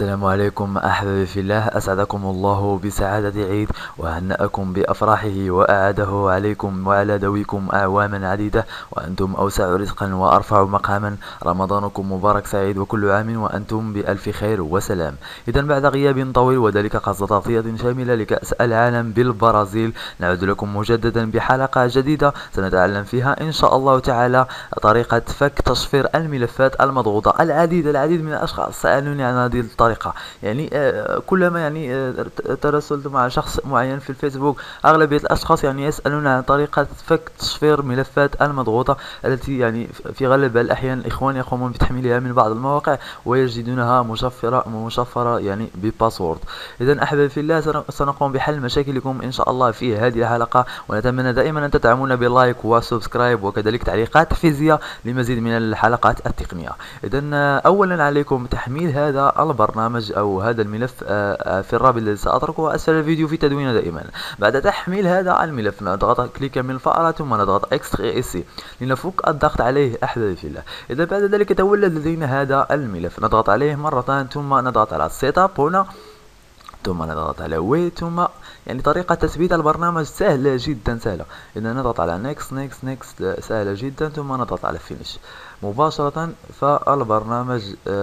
السلام عليكم أحبابي في الله، أسعدكم الله بسعادة عيد وهنأكم بأفراحه وأعاده عليكم وعلى ذويكم أعواما عديدة وأنتم أوسع رزقا وأرفع مقاما. رمضانكم مبارك سعيد وكل عام وأنتم بألف خير وسلام. إذا بعد غياب طويل وذلك قصد تغطية شاملة لكأس العالم بالبرازيل نعود لكم مجددا بحلقة جديدة سنتعلم فيها إن شاء الله تعالى طريقة فك تشفير الملفات المضغوطة. العديد من الأشخاص سألوني عن هذه الطريقة، يعني كلما تراسلت مع شخص معين في الفيسبوك أغلبية الأشخاص يسألون عن طريقة فك تشفير ملفات المضغوطة التي في غالب الأحيان الإخوان يقومون بتحميلها من بعض المواقع ويجدونها مشفرة بباسورد. إذا أحبابي في الله سنقوم بحل مشاكلكم إن شاء الله في هذه الحلقة، ونتمنى دائما أن تدعمونا بلايك وسبسكرايب وكذلك تعليقات تحفيزية لمزيد من الحلقات التقنية. إذا أولا عليكم تحميل هذا البرنامج أو هذا الملف في الرابط الذي سأتركه أسفل الفيديو في تدوينه دائما. بعد تحميل هذا الملف نضغط كليك من الفأرة ثم نضغط اكستراكت لنفك الضغط عليه أحبابي في الله. إذا بعد ذلك تولد لدينا هذا الملف نضغط عليه مرتان ثم نضغط على سيت اب هنا ثم نضغط على ويت ثم طريقة تثبيت البرنامج سهلة جدا سهلة. إذا نضغط على نيكست سهلة جدا ثم نضغط على فينيش مباشرة فالبرنامج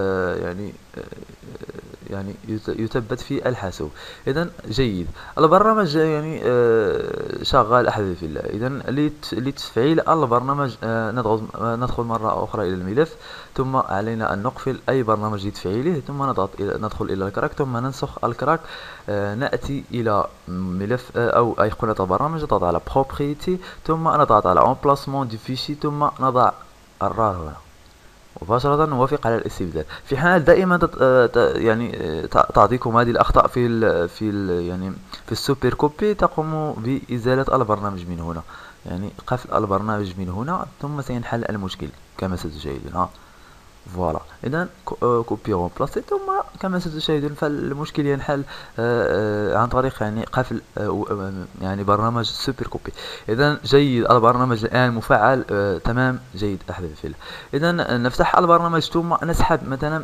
يثبت في الحاسوب. إذا جيد البرنامج شغال أحبابي في الله. إذا لتفعيل البرنامج ندخل مرة أخرى إلى الملف ثم علينا أن نقفل أي برنامج لتفعيله ثم ندخل إلى الكراك ثم ننسخ الكراك. نأتي إلى ملف أو أيقونة البرنامج نضغط على بروبريتي ثم نضغط على امبلاسمون دي فيشي ثم نضع الرار هنا مباشرة نوافق على الاستبدال. في حال دائما تعطيكم هذه الأخطاء في السوبر كوبي تقوم بإزالة البرنامج من هنا، قفل البرنامج من هنا ثم سينحل المشكل كما ستشاهدون. فوالا إذا كوبي وبلاصي ثم كما ستشاهدون فالمشكل ينحل عن طريق قفل برنامج سوبر كوبي. إذا جيد البرنامج الآن مفعل تمام جيد أحبابي في الله. إذا نفتح البرنامج ثم نسحب مثلا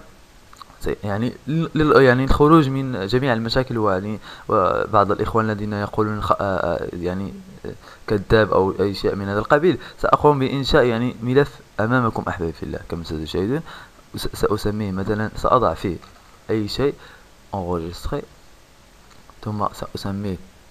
الخروج من جميع المشاكل وبعض الإخوان الذين يقولون كذاب أو أي شيء من هذا القبيل. سأقوم بإنشاء ملف أمامكم أحبابي في الله كما ستشاهدون. سأسميه مثلا سأضع فيه أي شيء enregistré ثم سأسميه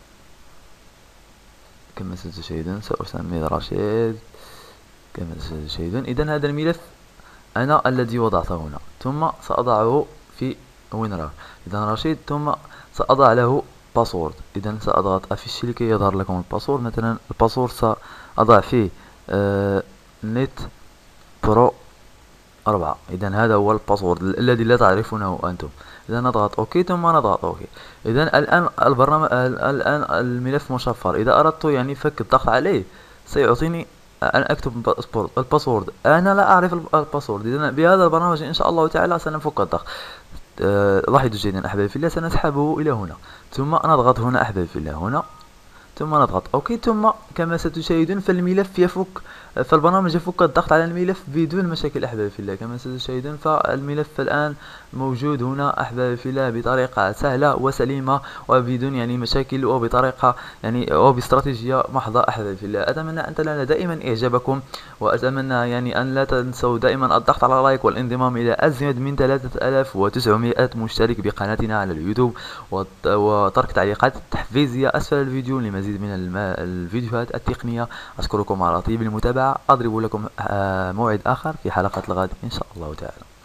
كما ستشاهدون سأسميه رشيد كما ستشاهدون. إذا هذا الملف أنا الذي وضعته هنا ثم سأضعه في وين راه إذا رشيد ثم سأضع له باسورد. إذا سأضغط أفيشي لكي يظهر لكم الباسورد. مثلا الباسورد سأضع فيه نت برو 4. إذا هذا هو الباسورد الذي لا تعرفونه أنتم. إذا نضغط أوكي ثم نضغط أوكي. إذا الآن الملف مشفر. إذا أردت فك الضغط عليه سيعطيني أن أكتب الباسورد. أنا لا أعرف الباسورد. إذا بهذا البرنامج إن شاء الله تعالى سنفك الضغط. لاحظوا جيدا أحبابي في الله سنسحبه إلى هنا ثم نضغط هنا أحبابي في الله هنا ثم نضغط أوكي ثم كما ستشاهدون فالملف يفك فالبرنامج يفك الضغط على الملف بدون مشاكل أحبابي في الله كما ستشاهدون. فالملف الآن موجود هنا أحبابي في الله بطريقة سهلة وسليمة وبدون مشاكل وبطريقة وباستراتيجية محضة أحبابي في الله. أتمنى أن تنال دائما إعجابكم وأتمنى أن لا تنسوا دائما الضغط على لايك والانضمام إلى أزيد من 3900 مشترك بقناتنا على اليوتيوب وترك تعليقات تحفيزية أسفل الفيديو لمزيد من الفيديوهات التقنية. أشكركم على طيب المتابعة. أضرب لكم موعد آخر في حلقة الغد إن شاء الله تعالى.